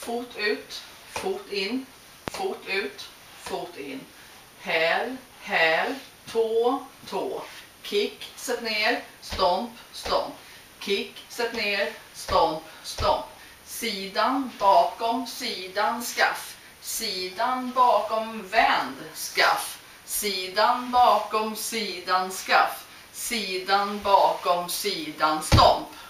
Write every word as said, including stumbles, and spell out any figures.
fot ut, fot in, fot ut, fot in. Häl, häl, tå, tå. Kick, sätt ner, stomp, stomp. Kick, sätt ner, stomp, stomp. Sidan, bakom, sidan, skaff. Sidan, bakom, vänd, skaff. Sidan, bakom, sidan, skaff. Sidan, bakom, sidan, stomp.